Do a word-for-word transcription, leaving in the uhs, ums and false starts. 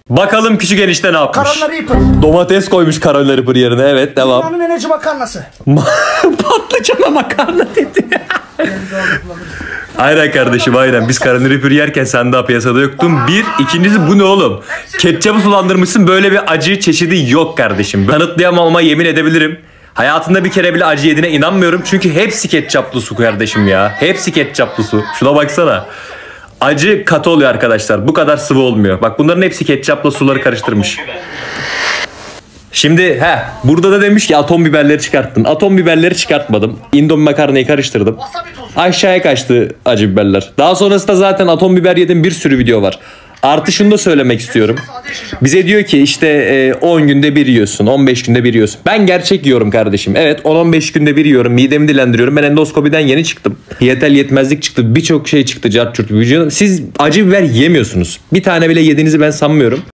Bakalım küçük enişte ne yapmış? Carolina Reaper. Domates koymuş Carolina Reaper yerine. Evet, devam. Dünyanın en acı makarnası. Patlıcana makarna dedi. Aynen kardeşim, aynen. Biz Carolina Reaper yerken sen daha piyasada yoktun. Bir. İkincisi, bu ne oğlum? Ketçapı sulandırmışsın, böyle bir acı çeşidi yok kardeşim. Kanıtlayamama yemin edebilirim. Hayatında bir kere bile acı yediğine inanmıyorum. Çünkü hepsi ketçaplı su kardeşim ya. Hepsi ketçaplı su. Şuna baksana. Acı katı oluyor arkadaşlar. Bu kadar sıvı olmuyor. Bak, bunların hepsi ketçapla suları karıştırmış. Şimdi he, burada da demiş ki atom biberleri çıkarttın. Atom biberleri çıkartmadım. Indomie makarnayı karıştırdım. Aşağıya kaçtı acı biberler. Daha sonrasında zaten atom biber yedim, bir sürü video var. Artı şunu da söylemek istiyorum. Bize diyor ki işte on günde bir yiyorsun, on beş günde bir yiyorsun. Ben gerçek yiyorum kardeşim. Evet, on on beş günde bir yiyorum. Midemi dilendiriyorum. Ben endoskopiden yeni çıktım. Yetel yetmezlik çıktı. Birçok şey çıktı. Cart çurt. Siz acı biber yemiyorsunuz. Bir tane bile yediğinizi ben sanmıyorum.